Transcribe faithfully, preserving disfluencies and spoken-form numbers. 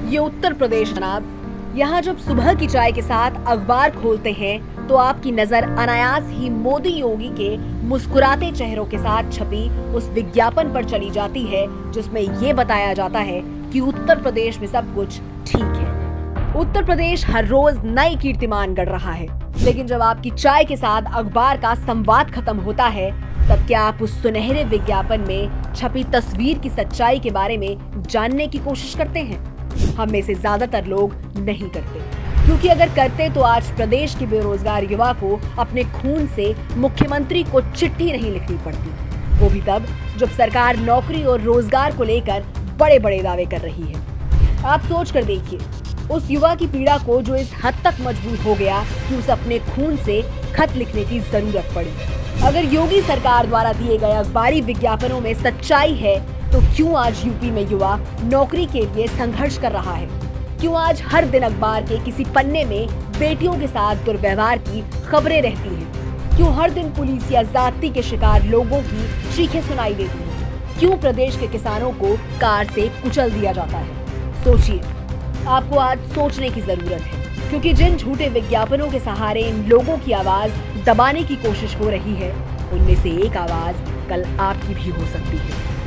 ये उत्तर प्रदेश जनाब। यहाँ जब सुबह की चाय के साथ अखबार खोलते हैं तो आपकी नजर अनायास ही मोदी योगी के मुस्कुराते चेहरों के साथ छपी उस विज्ञापन पर चली जाती है जिसमें ये बताया जाता है कि उत्तर प्रदेश में सब कुछ ठीक है। उत्तर प्रदेश हर रोज नई कीर्तिमान गढ़ रहा है, लेकिन जब आपकी चाय के साथ अखबार का संवाद खत्म होता है तब क्या आप उस सुनहरे विज्ञापन में छपी तस्वीर की सच्चाई के बारे में जानने की कोशिश करते हैं? हम में से ज्यादातर लोग नहीं करते, क्योंकि अगर करते तो आज प्रदेश के बेरोजगार युवा को अपने खून से मुख्यमंत्री को चिट्ठी नहीं लिखनी पड़ती, वो भी तब जब सरकार नौकरी और रोजगार को लेकर बड़े बड़े दावे कर रही है। आप सोच कर देखिए उस युवा की पीड़ा को जो इस हद तक मजबूर हो गया कि उसे अपने खून से खत लिखने की जरूरत पड़ी। अगर योगी सरकार द्वारा दिए गए अखबारी विज्ञापनों में सच्चाई है तो क्यों आज यूपी में युवा नौकरी के लिए संघर्ष कर रहा है? क्यों आज हर दिन अखबार के किसी पन्ने में बेटियों के साथ दुर्व्यवहार की खबरें रहती हैं? क्यों हर दिन पुलिस या जाति के शिकार लोगों की चीखें सुनाई देती हैं? क्यों प्रदेश के किसानों को कार से कुचल दिया जाता है? सोचिए, आपको आज सोचने की जरूरत है, क्योंकि जिन झूठे विज्ञापनों के सहारे इन लोगों की आवाज दबाने की कोशिश हो रही है, उनमें से एक आवाज कल आपकी भी हो सकती है।